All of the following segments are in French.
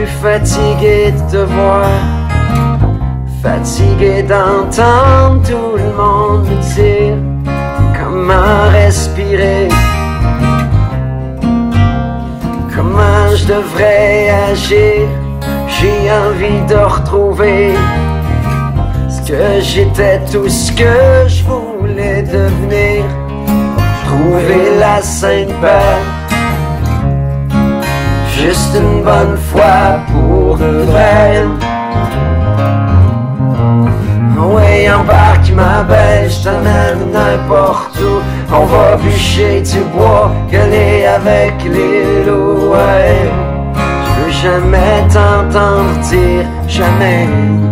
fatigué de te voir, fatigué d'entendre tout le monde me dire comment respirer, comment je devrais agir. J'ai envie de retrouver ce que j'étais, tout ce que je voulais devenir. Trouver la sainte paix, juste une bonne fois pour de vrai. Oui, embarque ma belle, je t'amène n'importe où. On va bûcher du bois, gueuler avec les loups. Ouais. Je veux jamais t'entendre dire jamais.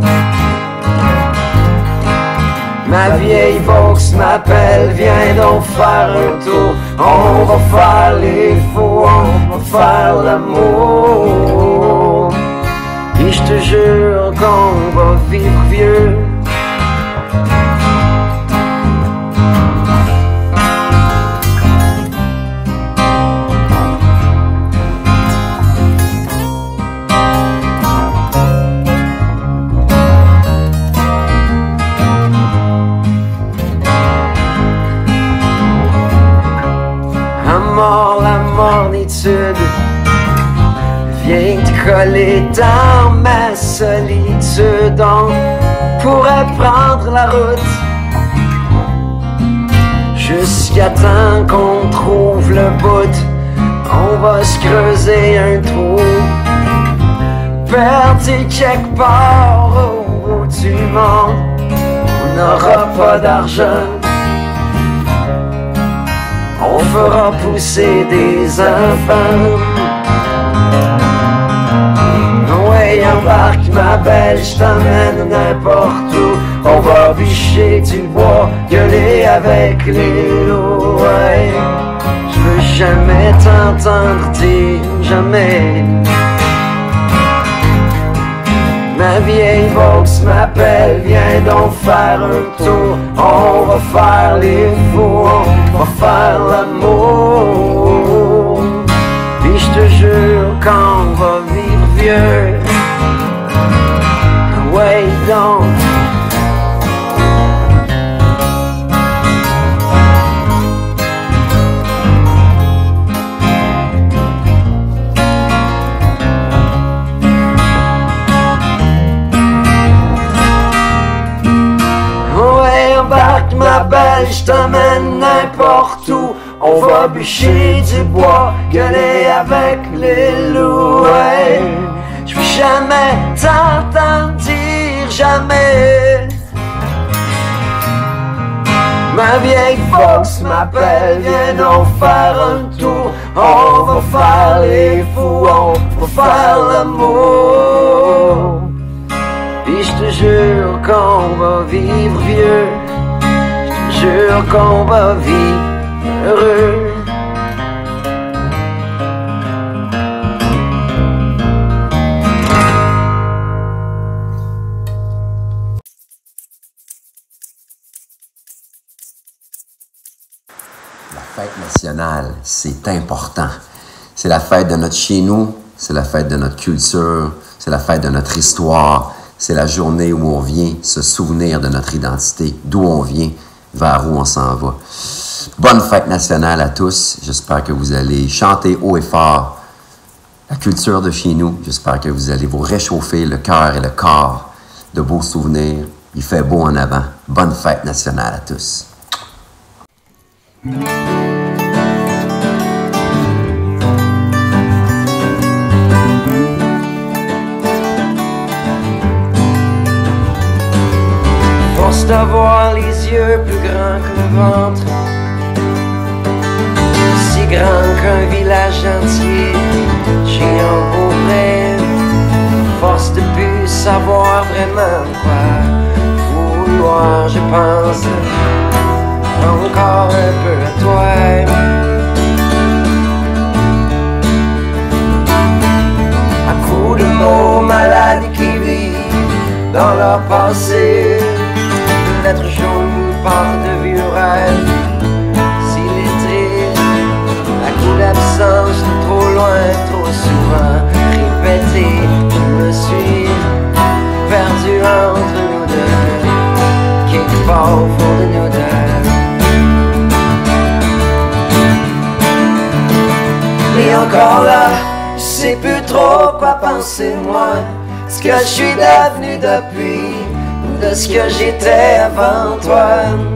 Ma vieille box m'appelle, viens donc faire un tour. On va faire les fous, on va faire l'amour. Et je te jure qu'on va vivre vieux. La mornitude vient te coller dans ma solitude. On pourrait prendre la route jusqu'à temps qu'on trouve le bout. On va se creuser un trou, perdu quelque part au bout du monde. On n'aura pas d'argent, on fera pousser des enfants. Ouais, embarque ma belle, je t'emmène n'importe où. On va bûcher du bois, gueuler avec les loups. Ouais, je veux jamais t'entendre dire jamais. Ma vieille box m'appelle, viens donc faire un tour. On va faire les fous, on va faire l'amour. Puis je te jure qu'on va vivre vieux. Ouais donc. Embarque ma belle, je t'emmène n'importe où. On va bûcher du bois, gueuler avec les loups. Ouais. Je veux jamais t'entendre dire jamais. Ma vieille fox m'appelle, viens donc faire un tour. On va faire les fous, on va faire l'amour. Puis je te jure qu'on va vivre vieux. Je te jure qu'on va vivre heureux. La fête nationale, c'est important. C'est la fête de notre chez nous, c'est la fête de notre culture, c'est la fête de notre histoire. C'est la journée où on vient se souvenir de notre identité, d'où on vient, vers où on s'en va. Bonne fête nationale à tous. J'espère que vous allez chanter haut et fort la culture de chez nous. J'espère que vous allez vous réchauffer le cœur et le corps de beaux souvenirs. Il fait beau en avant. Bonne fête nationale à tous. Force d'avoir les yeux plus grands que le ventre, si grand qu'un village entier, géant auprès. Force de plus savoir vraiment quoi vouloir, je pense encore un peu à toi. À coups de mots malades qui vivent dans leur passé, d'être jauni par de vieux rêves s'illettrés, à coup d'absence, trop loin, trop souvent répété. plus trop quoi penser de moi, ce que je suis devenu depuis, ou de ce que j'étais avant toi.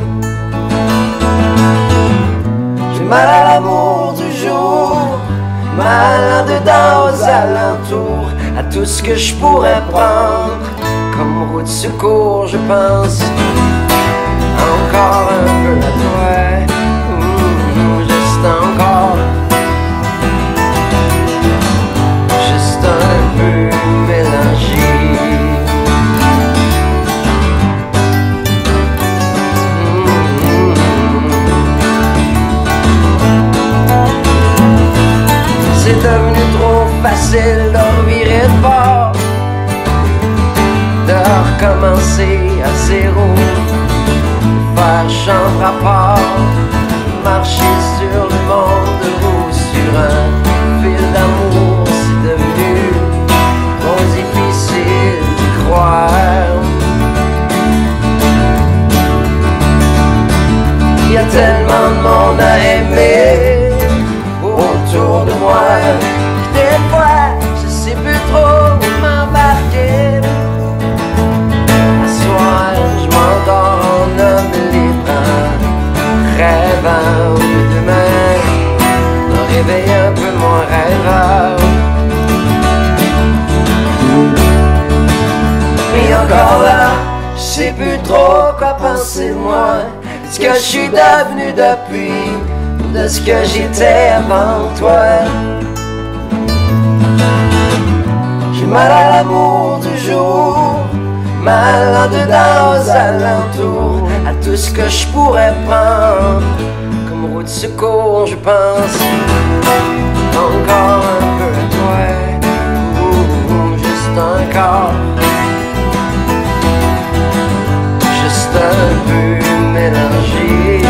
J'ai mal à l'amour du jour, mal en dedans aux alentours, à tout ce que je pourrais prendre comme route de secours, je pense encore un peu à toi, juste encore, juste un peu mélangé. C'est devenu trop facile de revirer de bord, de recommencer à zéro, faire chambre à part, marcher sur le monde ou sur un fil d'amour. C'est devenu trop difficile d'y croire. Il y a tellement de monde à aimer autour de moi, des fois je sais plus trop où m'embarquer. Un soir je m'endors en homme libre, rêvant de demain, un réveil un peu moins rêveur. Mais encore là, je sais plus trop quoi penser de moi, ce que je suis devenu depuis, de ce que j'étais avant toi. J'ai mal à l'amour du jour, mal en dedans aux alentours, à tout ce que je pourrais prendre comme route de secours, je pense encore un peu à toi, juste encore, juste un peu mélangé.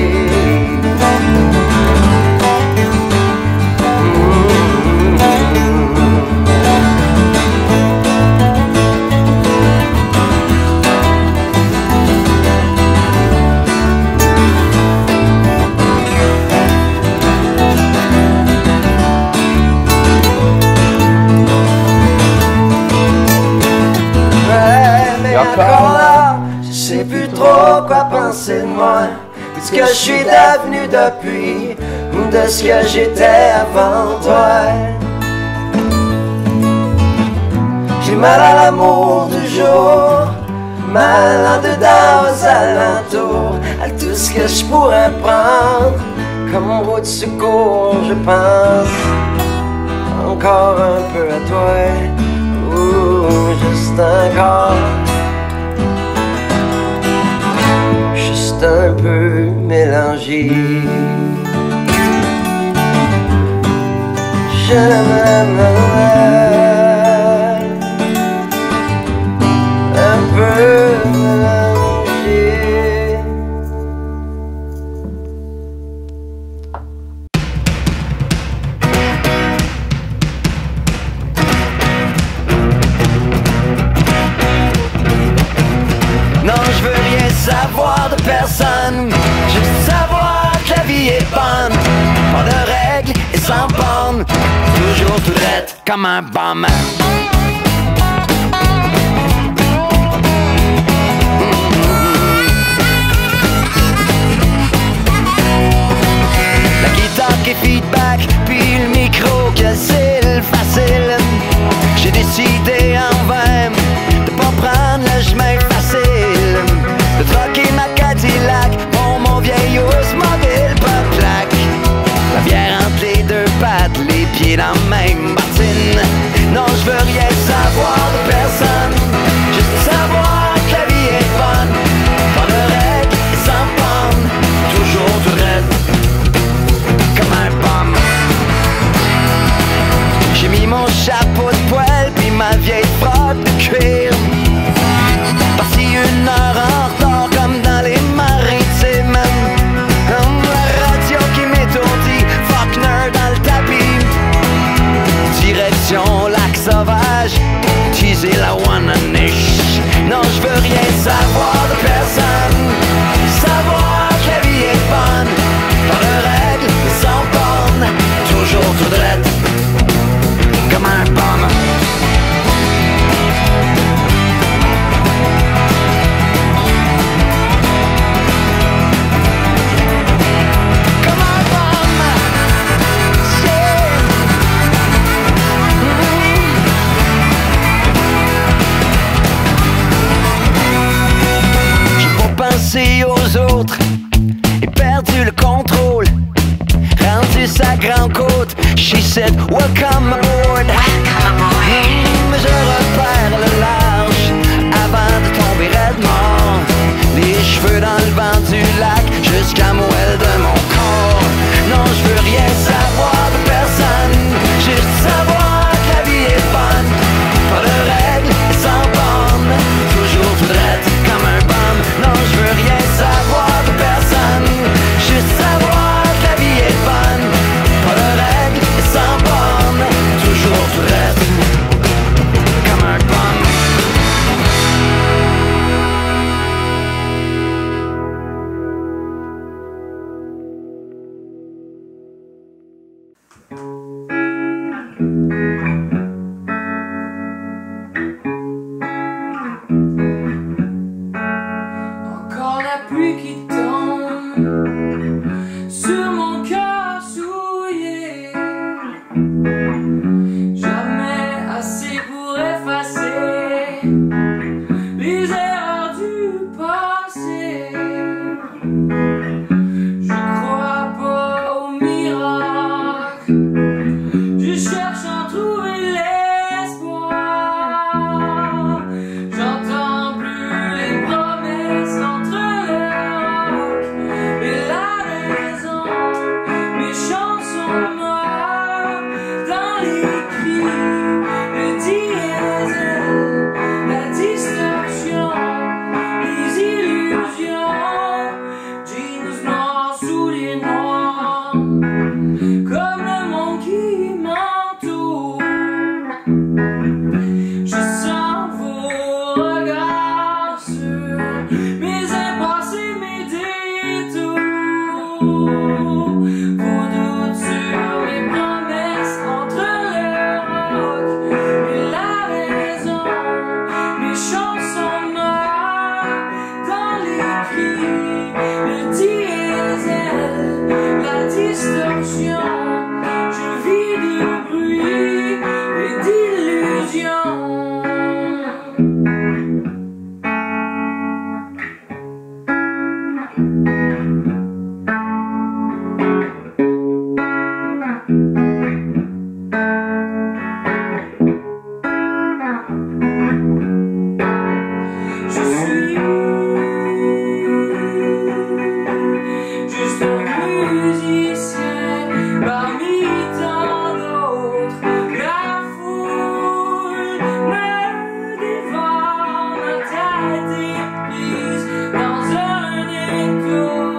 Encore là, je sais plus trop quoi penser de moi, de ce que je suis devenu depuis, ou de ce que j'étais avant toi. J'ai mal à l'amour du jour, mal en dedans aux alentours, à tout ce que je pourrais prendre comme route de secours, je pense encore un peu à toi, juste encore, juste un peu mélangé. Je m'aimerais un peu mélangé. Non, je veux rien savoir de personne, juste savoir que la vie est bonne. Pas de règles et sans bornes, toujours tout droit comme un bum. La guitare qui est feedback, puis le micro que c'est le facile. J'ai décidé en vain de pas prendre le chemin facile, de troquer ma Cadillac pour mon vieil Oldsmobile pas claque. La bière entre les deux pattes, les pieds dans la même bottine. Non, je veux rien savoir de personne, juste savoir que la vie est bonne. Pas de règles et sans bornes, toujours tout raide comme un pomme. J'ai mis mon pensé aux autres et perdu le contrôle. Rendu sa grande côte, she said, welcome aboard. Mais je repère le large avant de tomber raide mort. Les cheveux dans le vent du lac jusqu'à moelle de mon corps. Non, je veux rien savoir de personne, juste savoir que la vie est bonne. Pas de règles sans bornes, toujours tout droite comme un bum. Non, je veux rien savoir de personne, juste savoir que la vie est bonne. Pas de règles sans bornes, toujours tout droite comme un bum. Encore la pluie qui tombe sur mon cœur souillé. Jamais assez pour effacer les erreurs du passé. Je crois pas au miracle, je cherche à trouver l'espoir. J'entends plus les promesses entre le roc et la raison. Mes chansons noires dans les cris, le diesel, la distorsion, les illusions. Jeans noirs, souliers noirs, comme le monde qui m'entoure. Je sens vos regards sur mes impasses, mes détours. Vos doutes sur mes promesses entre le roc et la raison. Mes chansons noires dans les cris, le diesel, la distorsion. Je vis de bruit et d'illusions. Je suis juste un musicien parmi tant d'autres. La foule me dévore, ma tête est prise dans un écho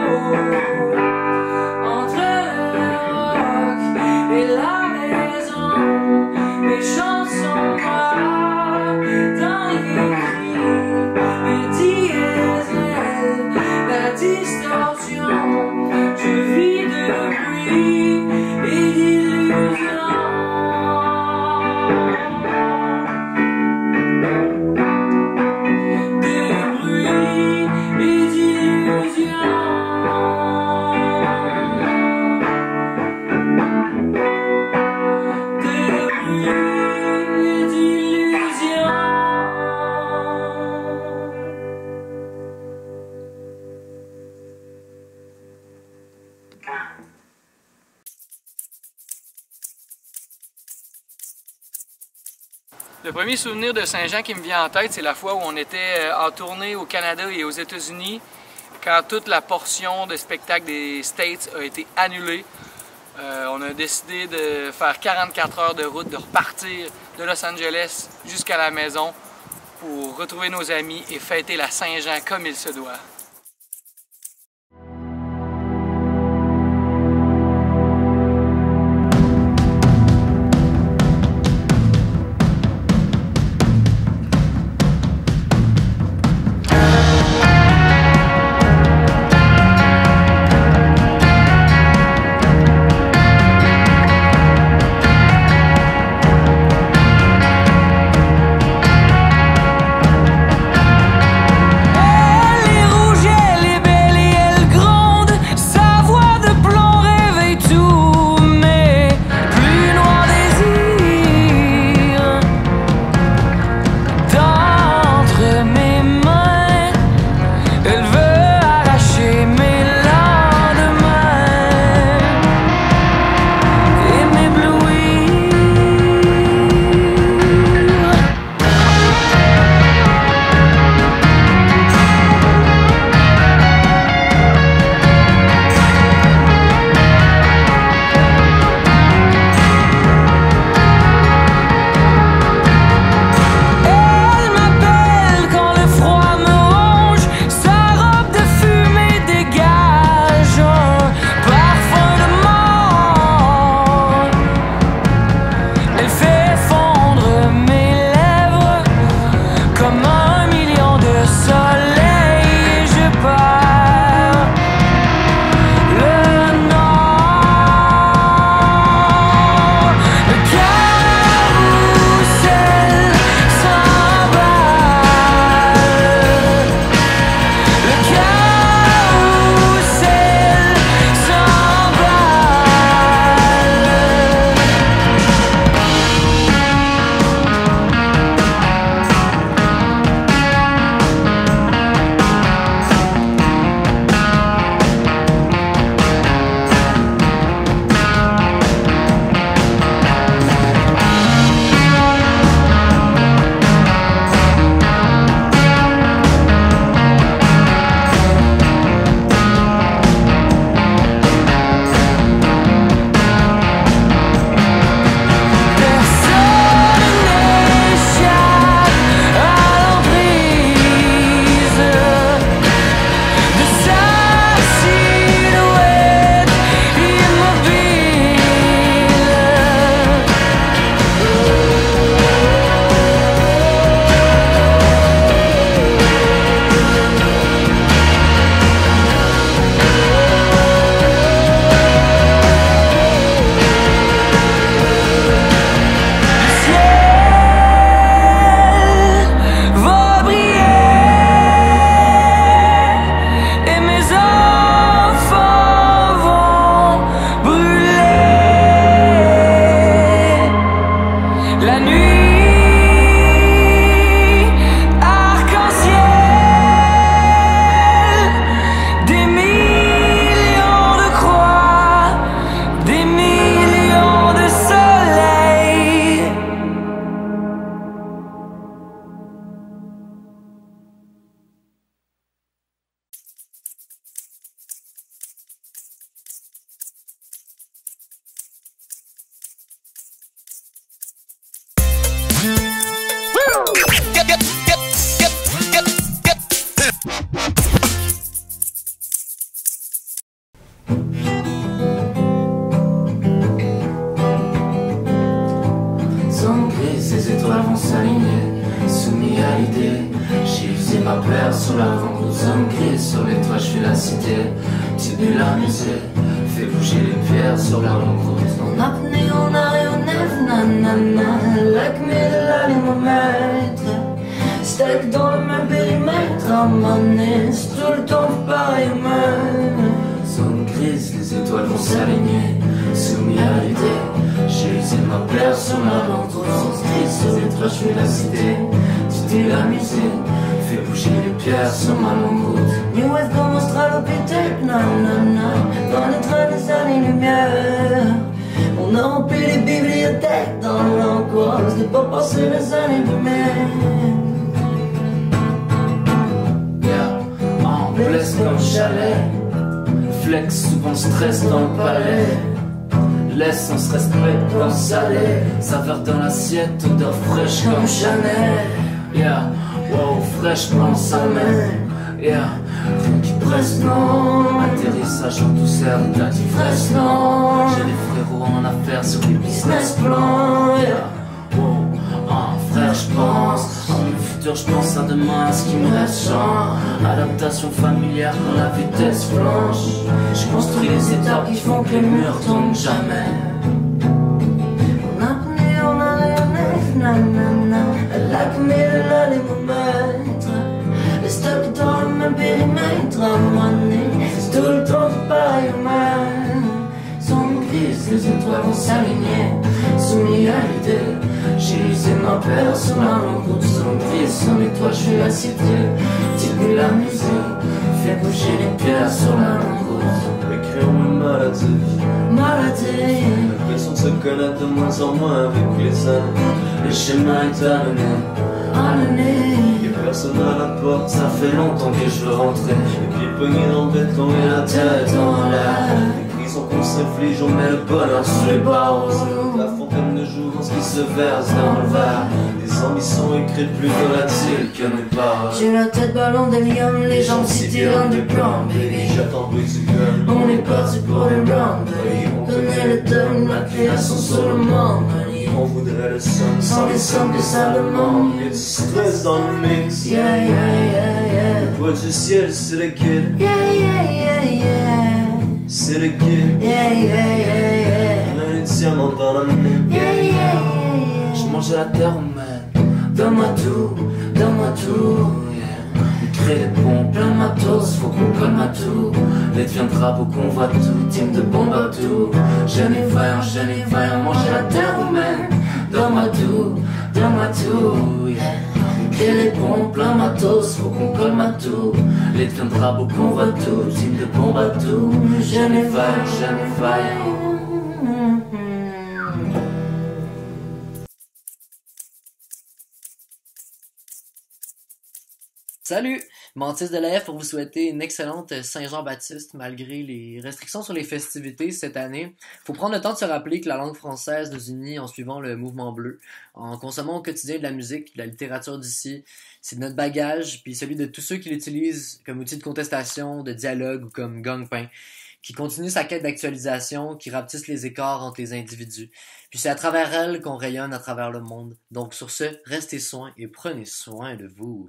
entre le roc et la maison. Mes chansons noires dans les cris, le diesel, la distorsion. Je vis de bruit et d'illusions. De bruit et d'illusions. De bruit et d'illusions. Le premier souvenir de Saint-Jean qui me vient en tête, c'est la fois où on était en tournée au Canada et aux États-Unis, quand toute la portion de spectacle des States a été annulée. On a décidé de faire 44 heures de route, de repartir de Los Angeles jusqu'à la maison pour retrouver nos amis et fêter la Saint-Jean comme il se doit. Les rouges La nuit, arc-en-ciel, des millions de croix, des millions de soleils. Zone grise, les étoiles vont s'aligner, soumis à l'idée. J'ai usé ma paire sur la vente. Zone grise, sur les toits, je suis la cité. Tibule amusé, fais bouger les pierres sur la longue route. En apnée, en arrêt, en nef, nanana. L'acmé de l'alimomètre. Steak dans le même périmètre. À maner, c'est tout le temps pareil au même. Zone grise, les étoiles vont s'aligner, soumis à l'idée. J'ai usé ma paire sur la lampe. Zone grise, sur les toits, je suis la cité. Tibule amusé, fais bouger les pierres sur ma longue route. New Wave comme Australopithèque, nanana. Dans les trains des années-lumière. On a rempli les bibliothèques dans l'angoisse de pas passer les années-lumière. Yeah, en blesse comme chalet. Flex souvent stress dans le palais. Laisse on se respecte dans le salé. Saveur dans l'assiette, odeur fraîche comme Chanel. Yeah, wow, fraîche dans sa main. Yeah, rien qui presse non. Atterrissage en douceur, t'as dit fraîche non. J'ai des frérots en affaires sur les business plans. Yeah, wow, en frère j'pense. En le futur j'pense à demain, à ce qui me reste chant. Adaptation familière quand la vitesse flanche. J'construis les étapes qui font que les murs tombent jamais. En apnée, en arrêt, en nef, nanana. L'acmé de l'alimomètre. Les stocks dans le même périmètre. À maner, c'est tout le temps pareil au même. Zone grise, les étoiles vont s'aligner, soumis à l'idée. J'ai usé ma paire sur la longue route. Zone grise, sur les toits, je suis la cité. Tibule amusé, fais bouger les pierres sur la longue route. Les crayons est maladie. Maladie. L'impression de se connaître de moins en moins avec les années. Le chemin est amené, Année. Y'a personne à la porte, ça fait longtemps que je veux rentrer. les pieds pognés dans le béton et la tête en l'air. Les prisons qu'on s'inflige, on met le bonheur sur les barreaux. La fontaine de jour dans ce qui se verse dans le verre. Des ambitions écrites plus volatiles que mes paroles. J'ai la tête ballon d'hélium, les jambes citéron du plan, baby. J'attends plus du gueule. On est parti pour le run, baby. On connaît le thème, la création sur le monde, baby. On voudrait le son Sans les sommes que ça demande. et du stress dans le mix. Yeah, yeah, yeah, yeah. Le poids du ciel, c'est le kid. Yeah, yeah, yeah, yeah. C'est le kid. Yeah, yeah, yeah, yeah. On a les diamants dans la main. Yeah, yeah, yeah. Je mange la terre humaine. Donne-moi tout, yeah. On crée des ponts, plein de matos, faut qu'on colle ma tout. Les deviendra beau qu'on voit tout, team de bombe à tout. Jeune et vaillant, manger la terre humaine. Donne-moi tout, yeah. On crée des ponts, plein de matos, faut qu'on colle ma tout. Les deviendra beau qu'on voit tout, team de bombe à tout. Jeune et vaillant. Salut! Mantis de l'AF pour vous souhaiter une excellente Saint-Jean-Baptiste malgré les restrictions sur les festivités cette année. Faut prendre le temps de se rappeler que la langue française nous unit en suivant le mouvement bleu, en consommant au quotidien de la musique, de la littérature d'ici. C'est notre bagage, puis celui de tous ceux qui l'utilisent comme outil de contestation, de dialogue ou comme gang-pain, qui continue sa quête d'actualisation, qui rapetisse les écarts entre les individus. Puis c'est à travers elle qu'on rayonne à travers le monde. Donc sur ce, restez soin et prenez soin de vous.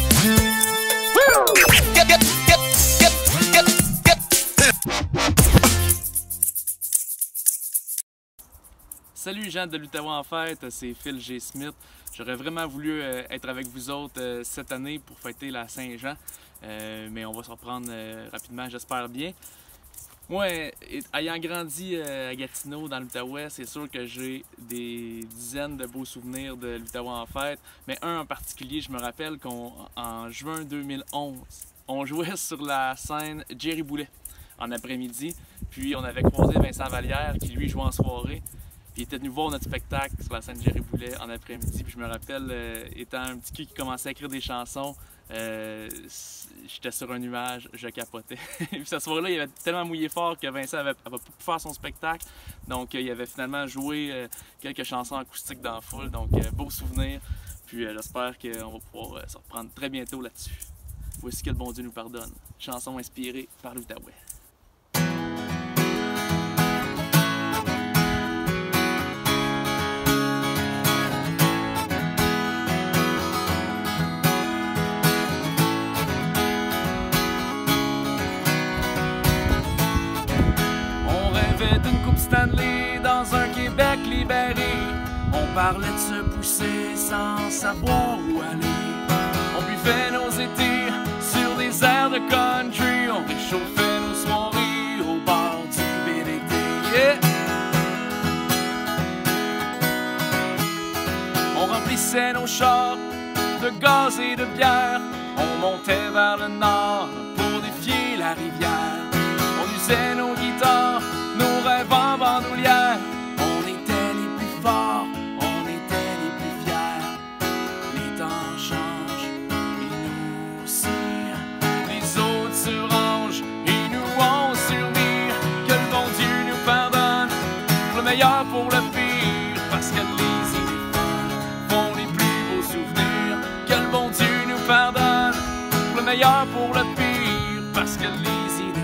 Salut gens de l'Outaouais en fête, c'est Phil G. Smith. J'aurais vraiment voulu être avec vous autres cette année pour fêter la Saint-Jean, mais on va se reprendre rapidement, j'espère bien. Moi, ayant grandi à Gatineau, dans l'Outaouais, c'est sûr que j'ai des dizaines de beaux souvenirs de l'Outaouais en fête. Mais un en particulier, je me rappelle qu'en juin 2011, on jouait sur la scène Jerry Boulet en après-midi. Puis on avait croisé Vincent Vallière qui lui jouait en soirée. Puis il était venu voir notre spectacle sur la scène Jerry Boulet en après-midi. Puis je me rappelle, étant un petit cul qui commençait à écrire des chansons, j'étais sur un nuage, je capotais. Puis cette soirée-là, il avait tellement mouillé fort que Vincent avait pas pu faire son spectacle. Donc il avait finalement joué quelques chansons acoustiques dans la foule. Donc beau souvenir. Puis j'espère qu'on va pouvoir se reprendre très bientôt là-dessus. Voici que le bon Dieu nous pardonne. Chanson inspirée par l'Outaouais. Stanley dans un Québec libéré. On parlait de se pousser sans savoir où aller. On buvait nos étés sur des airs de country. On réchauffait nos soirées au bord du BDT. Yeah! On remplissait nos chars de gaz et de bière. On montait vers le nord pour défier la rivière. On usait nos guitares, nos rêves en bandoulière. On était les plus forts, on était les plus fiers. Les temps changent, et nous aussi. Les autres se rangent, et nous on survit. Que le bon Dieu nous pardonne, le meilleur pour le pire. Parce que les idées folles font les plus beaux souvenirs. Que le bon Dieu nous pardonne, le meilleur pour le pire. Parce que les idées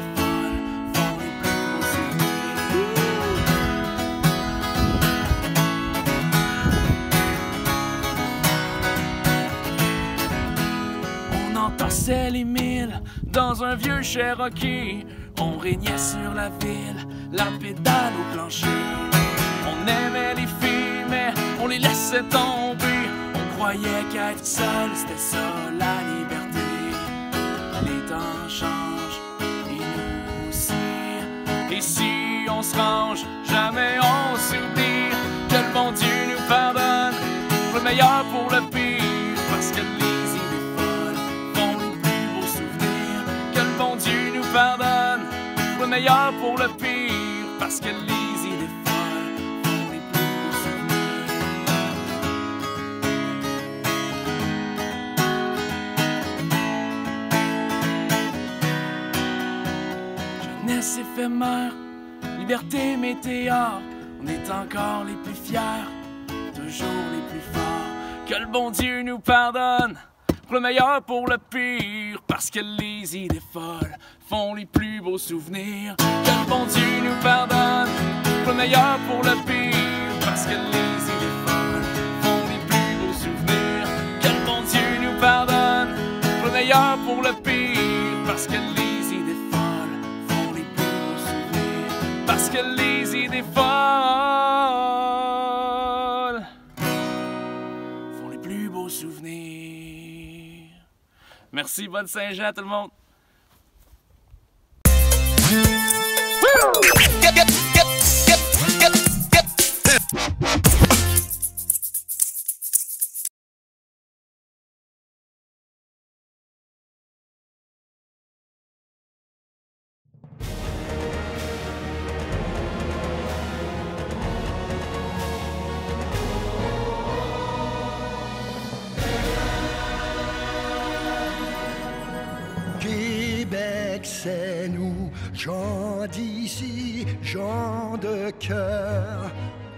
tassait les milles dans un vieux Cherokee. On régnait sur la ville, la pédale au plancher. On aimait les filles, mais on les laissait tomber. On croyait qu'être seul, c'était ça la liberté. Les temps changent, et nous aussi. Et si on se range, jamais on s'oublie. Que le bon Dieu nous pardonne, le meilleur pour le pire. Parce que les idées folles font les plus beaux souvenirs. Que le bon Dieu nous pardonne, le meilleur pour le pire. Parce que les idées folles font les plus beaux souvenirs. Jeunesse éphémère, liberté météore. On est encore les plus fiers, toujours les plus forts. Que le bon Dieu nous pardonne, le meilleur pour le pire. Parce que les idées folles font les plus beaux souvenirs. Que le bon Dieu nous pardonne, le meilleur pour le pire. Parce que les idées folles font les plus beaux souvenirs. Que le bon Dieu nous pardonne, le meilleur pour le pire. Parce que les idées folles font les plus beaux souvenirs. Parce que les idées folles font les plus beaux souvenirs. Merci, bonne Saint-Jean tout le monde. Québec, c'est nous, gens d'ici, gens de cœur.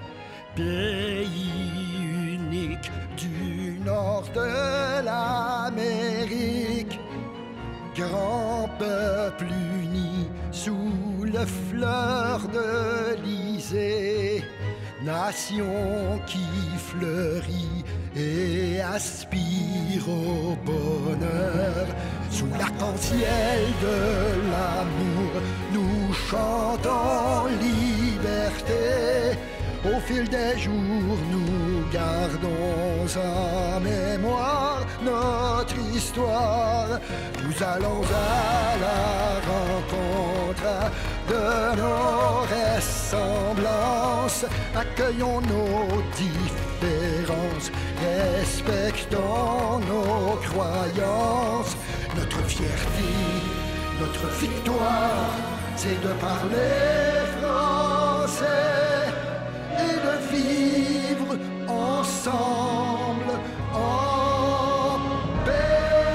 Pays unique du nord de l'Amérique. Grand peuple uni sous le fleur de l'Isée. Nation qui fleurit et aspire au bonheur. Sous l'arc-en-ciel de l'amour, nous chantons liberté. Au fil des jours, nous gardons en mémoire notre histoire. Nous allons à la rencontre de nos ressemblances, accueillons nos différences, respectons nos croyances. Notre fierté, notre victoire, c'est de parler français et de vivre ensemble en paix.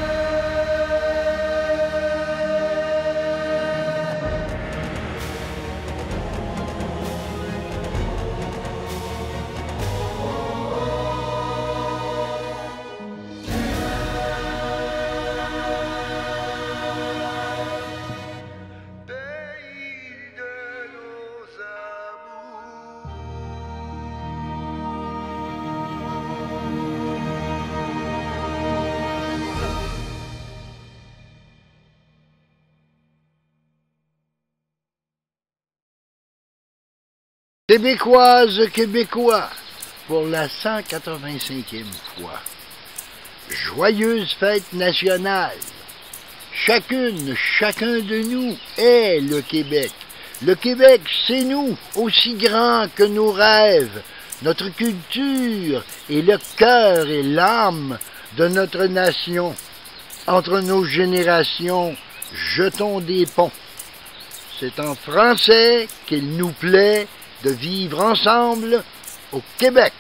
Québécoises, Québécois, pour la 185e fois, joyeuse fête nationale. Chacune, chacun de nous est le Québec. Le Québec, c'est nous, aussi grand que nos rêves. Notre culture est le cœur et l'âme de notre nation. Entre nos générations, jetons des ponts. C'est en français qu'il nous plaît de vivre ensemble au Québec.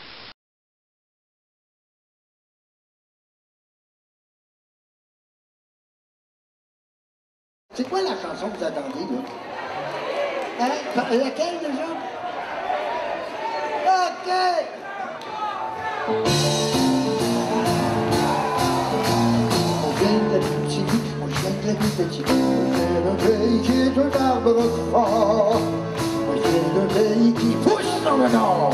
C'est quoi la chanson que vous attendez, là? Hein? Laquelle, déjà? OK! On vient de la petite, on vient de la petite. On vient d'un pays qui est un arbre fort. On vient d'un pays qui pousse dans le nord.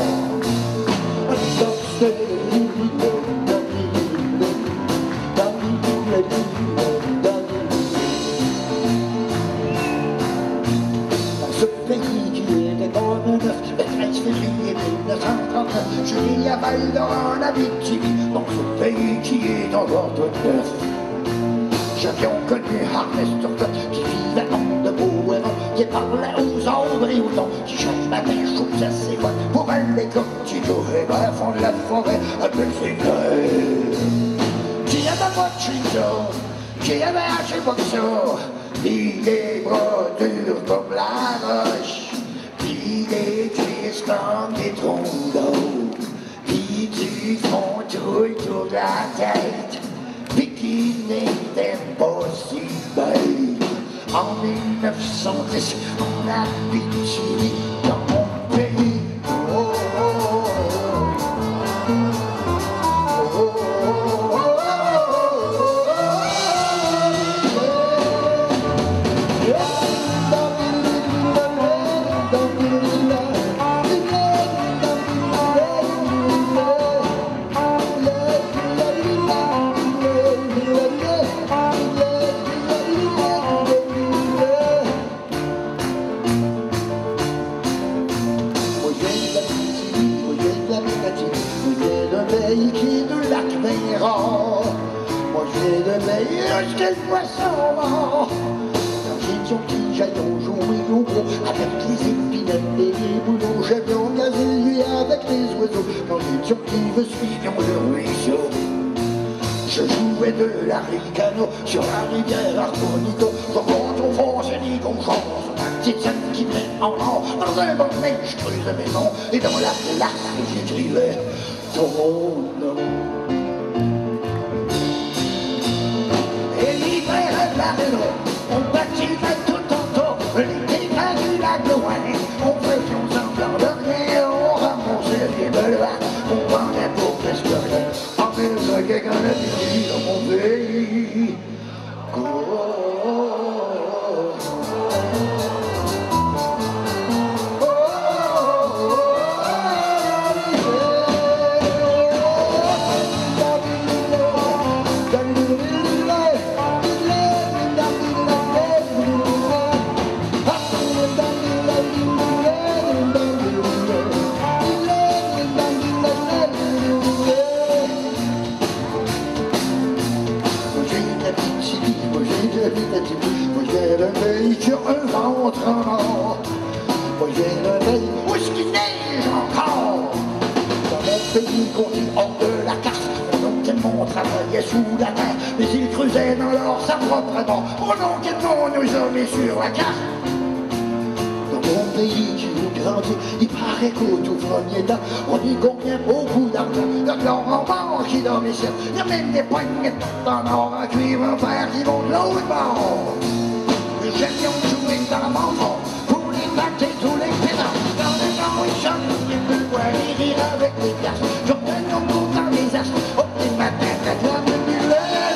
Ce pays qui était en neuf, le 13 février 1939, je vis à Val d'Or en Abitibi, dans ce pays qui est encore tout neuf. J'avions connu Harness Turcotte, qui vivait en de beaux héros, qui parlait aux ombres et aux tons, qui chaque matin chose à ses voix pour aller comme Tito et à fond de la forêt, avec ses cœurs. Qui avait pas de chito, qui avait haché pas que ça, pis des bras durs comme la roche, pis des cuisses comme des troncs d'eau, pis du front tout autour de la tête, pis qui n'était pas si belle. En 1910, on a Abitibi dans mon pays. Oh, oh, oh, oh, oh, oh, moi j'ai de meilleurs que le poisson mort. Quand j'étais petit, j'allais jouer au gros avec les épinettes et les bouleaux. J'avais engagé lui avec les oiseaux. Quand j'étais petit, me suivions le ruisseau. Je jouais de l'haricano sur la rivière Arconico. Quand on fonçait ni qu'on chance, ma petite scène qui venait en or. Dans un bon nez, je creusais mes noms et dans la glace, j'écrivais ton nom. On bâtissait tout en dos, les dépens du lac de Wayne. On faisait semblant de rien, on ramassait les belois. On vendait pour presque rien. En plus de quelqu'un a dit dans mon pays. Oh, oh, oh, vivaient sous la terre, mais ils creusaient dans leur sa propre temps. Oh non, quel nom nous a mis sur la carte. Dans mon pays qui nous grandit, il paraît qu'au tout premier temps, on y gagnait beaucoup d'argent. De l'or en bord qui domicile, il y a même des poignées en or, en cuivre, en fer qui vont de l'autre bord. Les avions joués dans la bande pour les battre tous les pétards. Dans le temps, ils chantent, ils peuvent voir les rire avec les piastres. Je redonne nos mots dans les astres, au petit matin, la glande de mulet.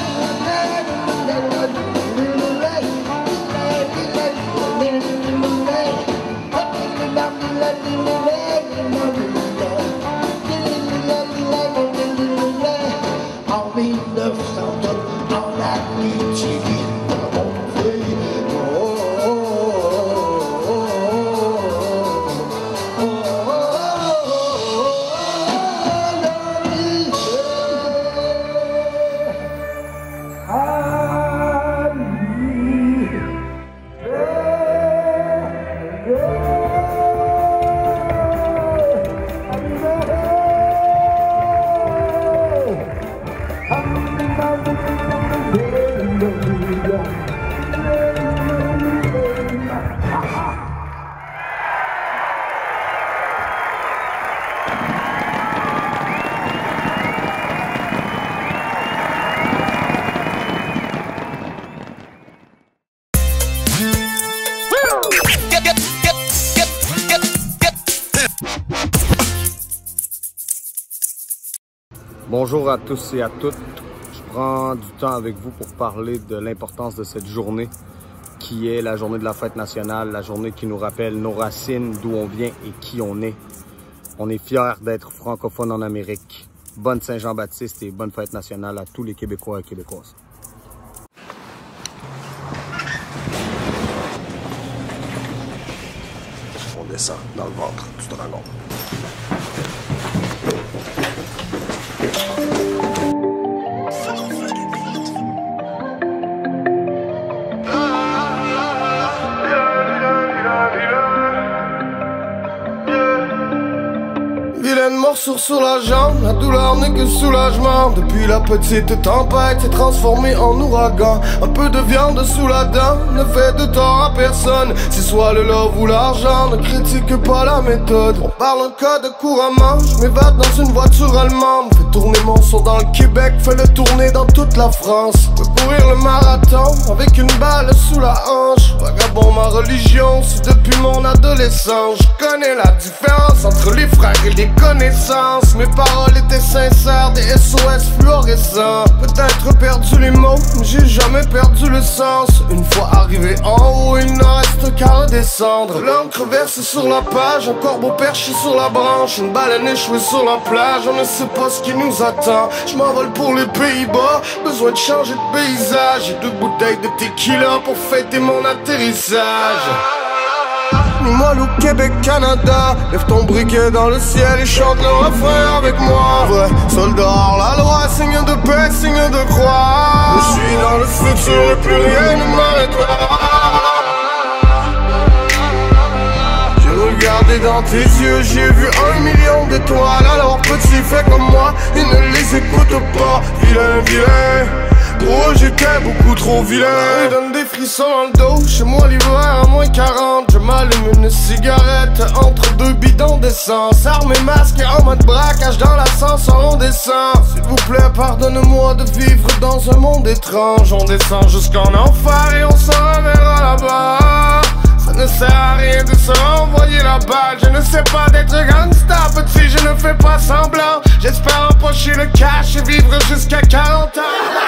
En 1902, en Abitibi, dans mon pays. Bonjour à tous et à toutes. Je prends du temps avec vous pour parler de l'importance de cette journée qui est la journée de la fête nationale, la journée qui nous rappelle nos racines, d'où on vient et qui on est. On est fiers d'être francophones en Amérique. Bonne Saint-Jean-Baptiste et bonne fête nationale à tous les Québécois et Québécoises. On descend dans le ventre du dragon. Vilaine morsure sur la jambe, la douleur n'est que soulagement. Depuis la petite tempête s'est transformée en ouragan. Un peu de viande sous la dent ne fait de tort à personne. Si soit le love ou l'argent, ne critique pas la méthode. On parle un code couramment, je m'évade dans une voiture allemande. Fais tourner mon son dans le Québec, fais-le tourner dans toute la France. Peux courir le marathon avec une balle sous la hanche. Vagabond ma religion, c'est depuis mon adolescence. Je connais la différence entre les frères et les connaissances. Mes paroles étaient sincères, des SOS fluorescents. Peut-être perdu les mots, mais j'ai jamais perdu le sens. Une fois arrivé en haut, il n'en reste qu'à redescendre. L'encre versée sur la page, un corbeau perché sur la branche, une baleine échouée sur la plage. On ne sait pas ce qui nous attend. Je m'envole pour les Pays-Bas, besoin de changer de paysage. J'ai 2 bouteilles de tequila pour fêter mon atterrissage. Moi loup Québec, Canada, lève ton briquet dans le ciel et chante le refrain avec moi. Vrai soldat hors la loi, signe de paix, signe de croix. Je suis dans le futur et plus rien ne m'arrêtera. J'ai regardé dans tes yeux, j'ai vu 1 million d'étoiles. Alors petit, fais comme moi et ne les écoute pas. Vilain, vilain, oh j'étais beaucoup trop vilain. Il donne des frissons dans le dos, chez moi l'hiver à moins 40. Je m'allume une cigarette entre 2 bidons d'essence. Armé, masque et en mode braquage dans l'ascenseur on descend. S'il vous plaît pardonne-moi de vivre dans un monde étrange. On descend jusqu'en enfer et on s'en reverra là-bas. Ça ne sert à rien de se renvoyer la balle. Je ne sais pas d'être gangsta, petit, je ne fais pas semblant. J'espère empocher le cash et vivre jusqu'à 40 ans.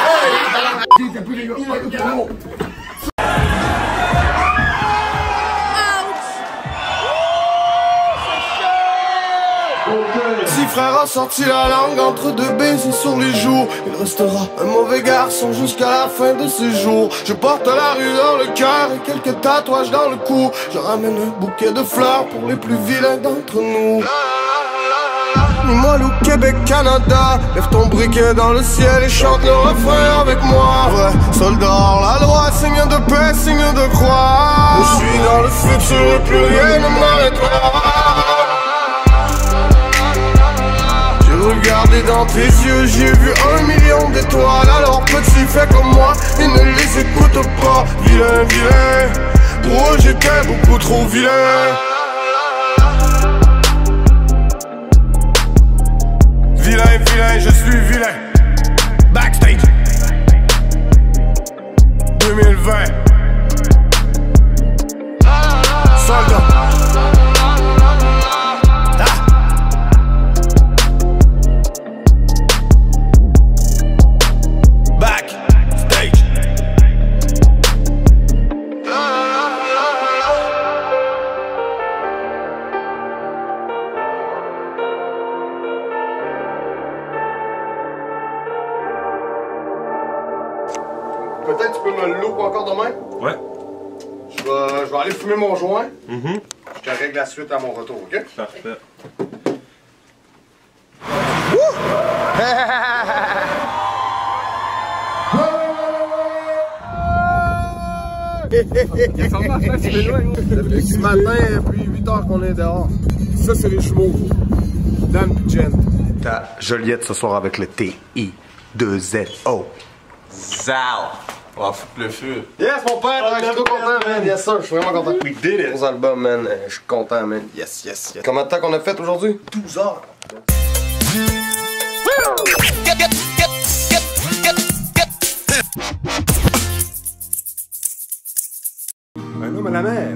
Si frère a sorti la langue entre 2 baisers sur les joues, il restera un mauvais garçon jusqu'à la fin de ses jours. Je porte la rue dans le cœur et quelques tatouages dans le cou. Je ramène un bouquet de fleurs pour les plus vilains d'entre nous. Moi loup Québec, Canada, lève ton briquet dans le ciel et chante le refrain avec moi. Vrai soldat hors la loi, signe de paix, signe de croix. Je suis dans le futur et plus rien ne m'arrêtera. regardé dans tes yeux, j'ai vu 1 million d'étoiles. Alors petit, fais comme moi et ne les écoute pas. Vilain, vilain, gros j'étais beaucoup trop vilain. Vilain, vilain, je suis vilain. Backstage 2020. Soldat. Backstage. Peut-être tu peux me le louper encore demain? Ouais. Je vais aller fumer mon joint. Je te règle la suite à mon retour, ok? Parfait. Depuis ce matin, puis 8 heures qu'on est dehors. Ça, c'est les chevaux. Dan pis Jen. Ta Joliette ce soir avec le T-I-2-Z-O. Zal. On va foutre le feu. Yes, mon père! Je suis trop content, man. Yes, sir. Je suis vraiment content. We did it. Gros album, man. Je suis content, man. Yes, yes, yes. Combien de temps qu'on a fait aujourd'hui? 12 heures. Un homme à la mer.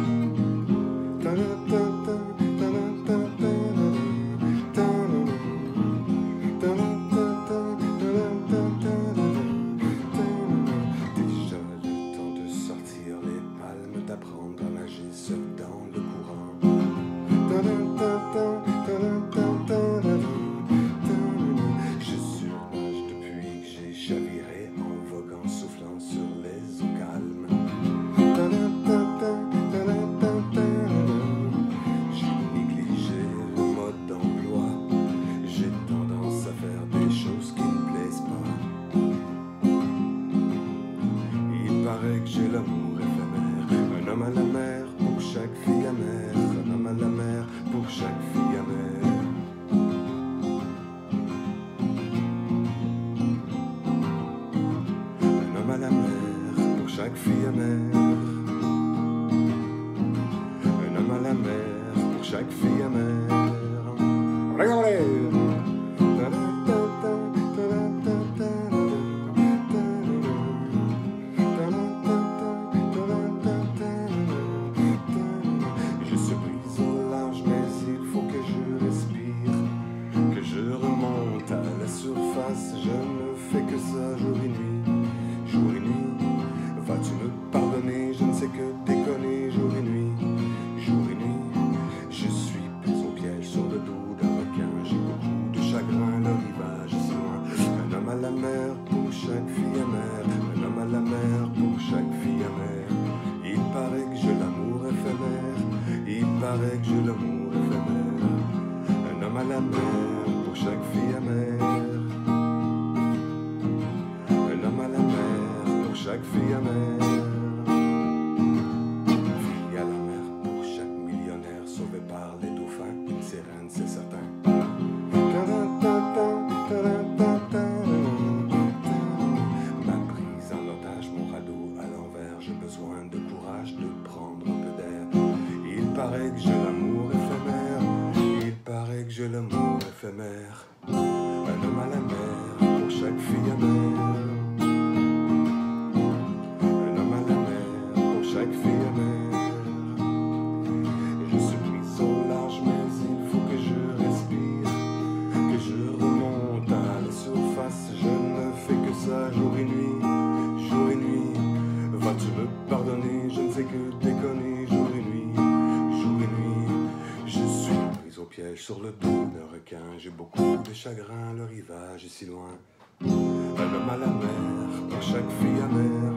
Sur le dos d'un requin, j'ai beaucoup de chagrin, le rivage est si loin. Un homme à la mer, pour chaque fille amère.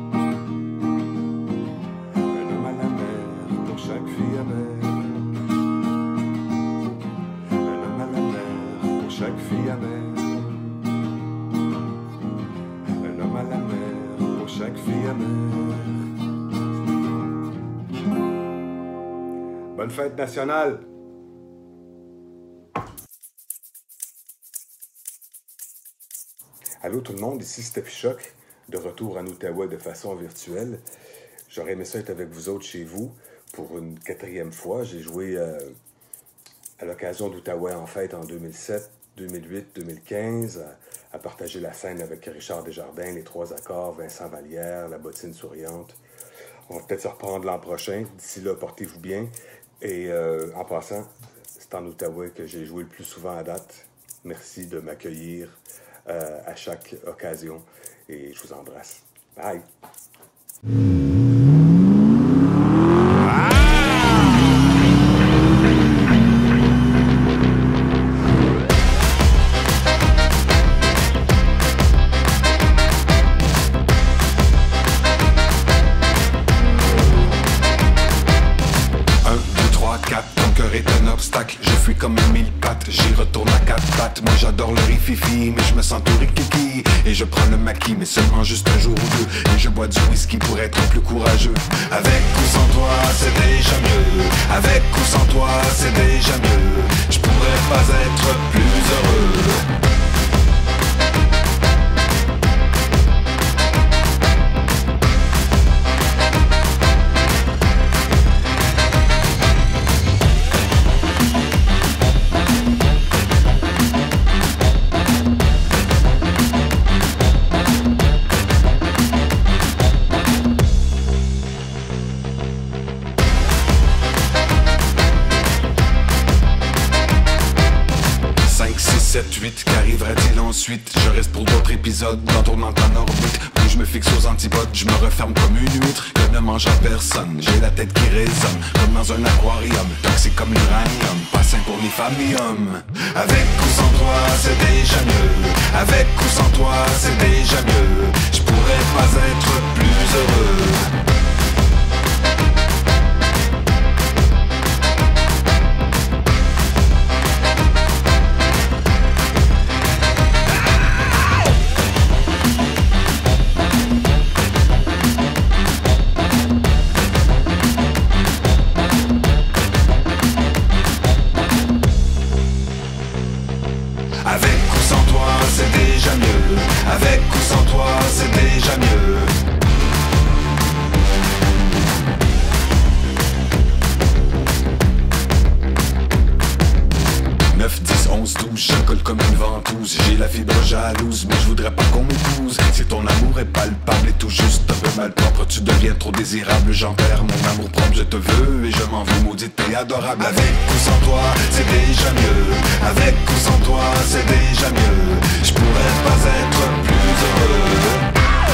Un homme à la mer, pour chaque fille amère. Un homme à la mer, pour chaque fille amère. Un homme à la mer, pour chaque fille amère. Bonne fête nationale! Allô tout le monde, ici Steph Choc, de retour en Outaouais de façon virtuelle. J'aurais aimé ça être avec vous autres chez vous pour une 4e fois. J'ai joué à l'occasion d'Outaouais en fête en 2007, 2008, 2015, à partager la scène avec Richard Desjardins, les 3 accords, Vincent Vallière, la bottine souriante. On va peut-être se reprendre l'an prochain. D'ici là, portez-vous bien. Et en passant, c'est en Outaouais que j'ai joué le plus souvent à date. Merci de m'accueillir à chaque occasion. Et je vous embrasse. Bye! Je fuis comme un mille pattes, j'y retourne à 4 pattes. Moi j'adore le rififi, mais je me sens tout rikiki. Et je prends le maquis, mais seulement juste un jour ou deux. Et je bois du whisky pour être plus courageux. Avec ou sans toi, c'est déjà mieux. Avec ou sans toi, c'est déjà mieux. Je pourrais pas être plus heureux. Qu'arriverait-il ensuite? Je reste pour d'autres épisodes en tournant en orbite où je me fixe aux antipodes, je me referme comme une huître que ne mange à personne. J'ai la tête qui résonne comme dans un aquarium, toxique comme l'uranium, pas sain pour ni femmes ni hommes. Avec ou sans toi, c'est déjà mieux. Avec ou sans toi, c'est déjà mieux. Je pourrais pas être plus heureux. Avec ou sans toi, c'est déjà mieux. Avec ou sans toi, c'est déjà mieux. 9, 10, 11, 12, je colle comme une ventouse. J'ai la fibre jalouse, mais je voudrais pas qu'on m'épouse. Si ton amour est palpable et tout juste un peu malpropre, tu deviens trop désirable, j'en perds mon amour propre. Je te veux et je m'en veux, maudite et adorable. Avec ou sans toi, c'est déjà mieux. Avec ou sans toi, c'est déjà mieux. Je pourrais pas être plus heureux.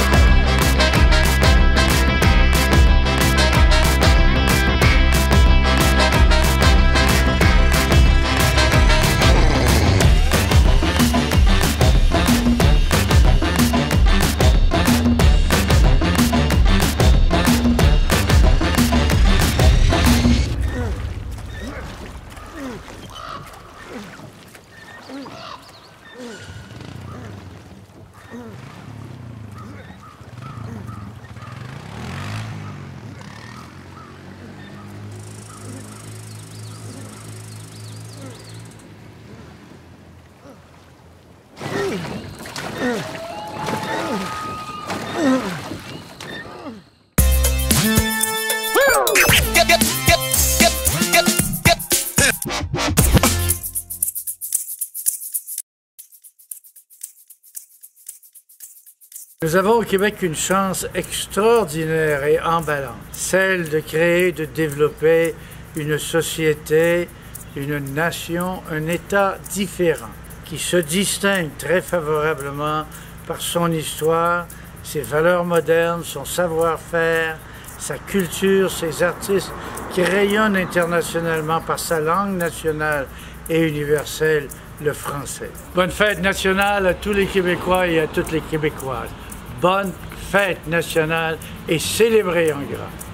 Nous avons au Québec une chance extraordinaire et emballante, celle de créer, de développer une société, une nation, un État différent, qui se distingue très favorablement par son histoire, ses valeurs modernes, son savoir-faire, sa culture, ses artistes, qui rayonnent internationalement par sa langue nationale et universelle, le français. Bonne fête nationale à tous les Québécois et à toutes les Québécoises. Bonne fête nationale et célébrée en grand.